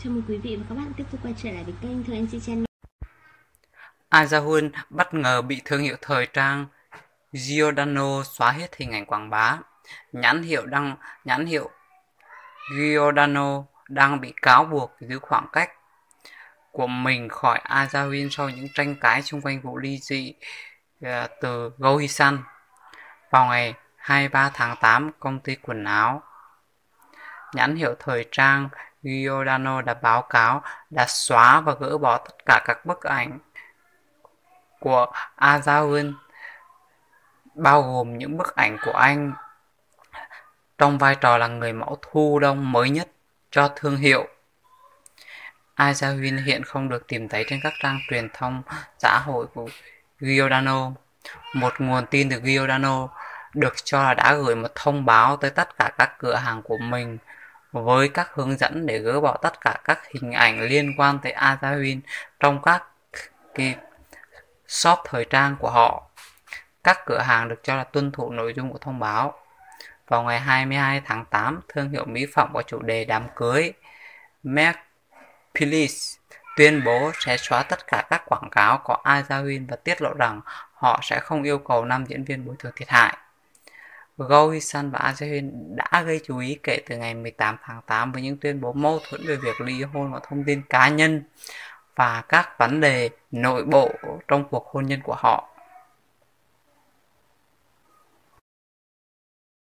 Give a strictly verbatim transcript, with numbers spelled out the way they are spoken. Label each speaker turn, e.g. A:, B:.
A: Chào mừng quý vị và các bạn tiếp tục quay trở lại với kênh Thường Anh Chị Channel.
B: Ahn Jae Hyun bất ngờ bị thương hiệu thời trang Giordano xóa hết hình ảnh quảng bá. Nhãn hiệu đang nhãn hiệu Giordano đang bị cáo buộc giữ khoảng cách của mình khỏi Ahn Jae Hyun sau những tranh cãi xung quanh vụ ly dị từ Goo Hye Sun. Vào ngày hai mươi ba tháng tám, công ty quần áo nhãn hiệu thời trang Giordano đã báo cáo đã xóa và gỡ bỏ tất cả các bức ảnh của Ahn Jae Hyun, bao gồm những bức ảnh của anh trong vai trò là người mẫu thu đông mới nhất cho thương hiệu. Ahn Jae Hyun hiện không được tìm thấy trên các trang truyền thông xã hội của Giordano. Một nguồn tin từ Giordano được cho là đã gửi một thông báo tới tất cả các cửa hàng của mình với các hướng dẫn để gỡ bỏ tất cả các hình ảnh liên quan tới Ahn Jae Hyun trong các cái shop thời trang của họ. Các cửa hàng được cho là tuân thủ nội dung của thông báo. Vào ngày hai mươi hai tháng tám, thương hiệu mỹ phẩm có chủ đề đám cưới Make Please tuyên bố sẽ xóa tất cả các quảng cáo có Ahn Jae Hyun và tiết lộ rằng họ sẽ không yêu cầu nam diễn viên bồi thường thiệt hại. Goo Hye Sun và Ahn Jae Hyun đã gây chú ý kể từ ngày mười tám tháng tám với những tuyên bố mâu thuẫn về việc ly hôn và thông tin cá nhân và các vấn đề nội bộ trong cuộc hôn nhân của họ.